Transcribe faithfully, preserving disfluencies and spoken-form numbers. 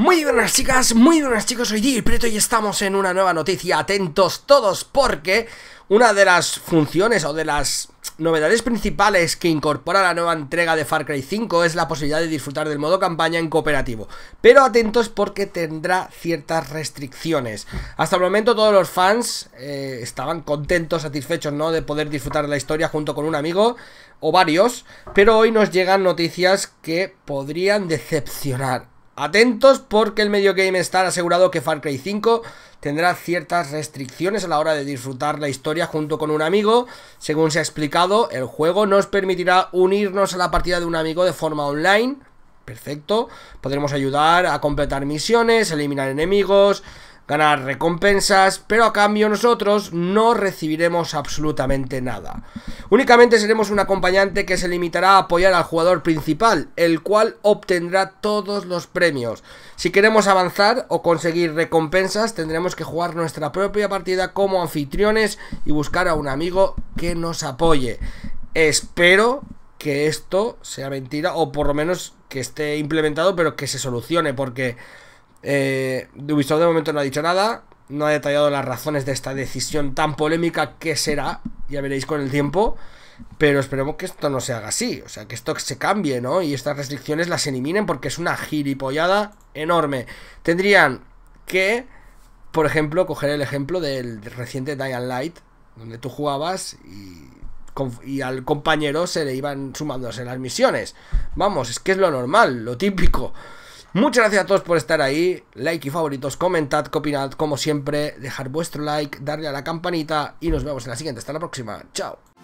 Muy buenas chicas, muy buenas chicos, soy Diggy Prieto y estamos en una nueva noticia. Atentos todos porque una de las funciones o de las novedades principales que incorpora la nueva entrega de Far Cry cinco es la posibilidad de disfrutar del modo campaña en cooperativo. Pero atentos porque tendrá ciertas restricciones. Hasta el momento todos los fans eh, estaban contentos, satisfechos, ¿no?, de poder disfrutar de la historia junto con un amigo o varios. Pero hoy nos llegan noticias que podrían decepcionar. Atentos porque el medio Game Star ha asegurado que Far Cry cinco tendrá ciertas restricciones a la hora de disfrutar la historia junto con un amigo. Según se ha explicado, el juego nos permitirá unirnos a la partida de un amigo de forma online. Perfecto, podremos ayudar a completar misiones, eliminar enemigos, ganar recompensas, pero a cambio nosotros no recibiremos absolutamente nada. Únicamente seremos un acompañante que se limitará a apoyar al jugador principal, el cual obtendrá todos los premios. Si queremos avanzar o conseguir recompensas, tendremos que jugar nuestra propia partida como anfitriones y buscar a un amigo que nos apoye. Espero que esto sea mentira, o por lo menos que esté implementado, pero que se solucione, porque Eh, Ubisoft de momento no ha dicho nada, no ha detallado las razones de esta decisión tan polémica que será, ya veréis con el tiempo, pero esperemos que esto no se haga así, o sea, que esto se cambie, ¿no? Y estas restricciones las eliminen porque es una gilipollada enorme. Tendrían que, por ejemplo, coger el ejemplo del reciente Dying Light, donde tú jugabas y, y al compañero se le iban sumándose las misiones. Vamos, es que es lo normal, lo típico. Muchas gracias a todos por estar ahí, like y favoritos, comentad, qué opinad, como siempre, dejar vuestro like, darle a la campanita y nos vemos en la siguiente. Hasta la próxima, chao.